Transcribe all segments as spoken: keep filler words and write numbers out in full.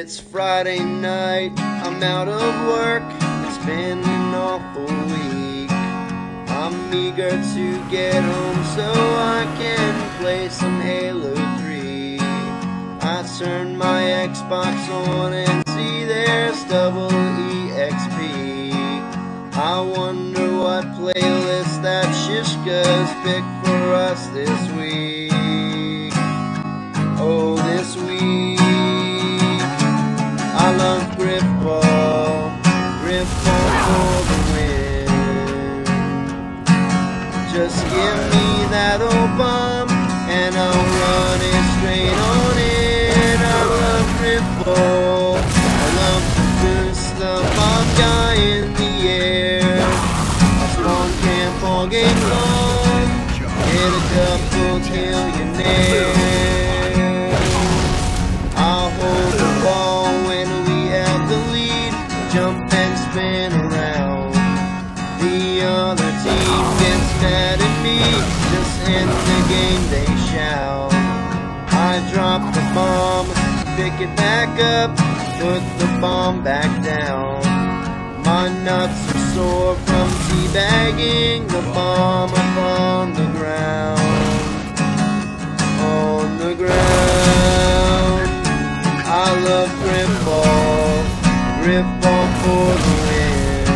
It's Friday night, I'm out of work, it's been an awful week. I'm eager to get home so I can play some Halo three. I turn my Xbox on and see there's double E X P. I wonder what playlist that Shishka's picked for us this week. Oh, this week I love Grifball, Grifball for the win. Just give me that old bomb and I'll run it straight on in. I love Grifball, I love to boost the bomb guy in the air. I spawn camp all game long, hit a couple millionaires. I'll hold the ball when we have the lead, jump and spin around. The other team gets mad at me, just end the game they shout. I drop the bomb, pick it back up, put the bomb back down. My nuts are sore from teabagging the bomb up on the ground. On the ground. I love Grifball, Grifball for the win.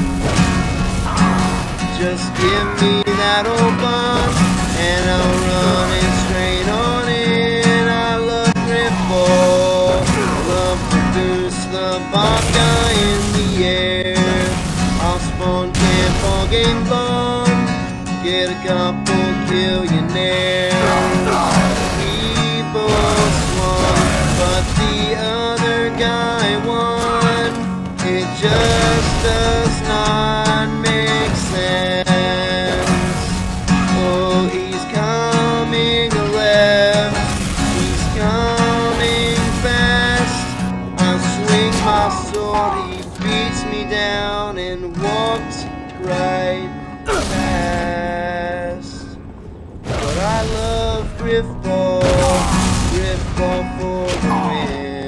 Just give me that old bomb and I'll run it straight on in. I love Grifball, love to boost the bomb guy in the air. I'll spawn camp all game long, get a couple millionaires. People swung, but the other guy won. It just does not make sense. Oh, he's coming left, he's coming fast. I swing my sword, he beats me down and walks right past. But I love Grifball, Grifball for the win.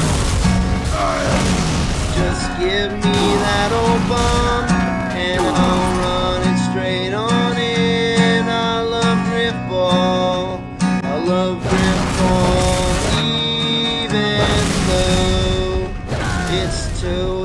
Just give me that old bomb and I'll run it straight on in. I love Grifball, I love Grifball, even though it's too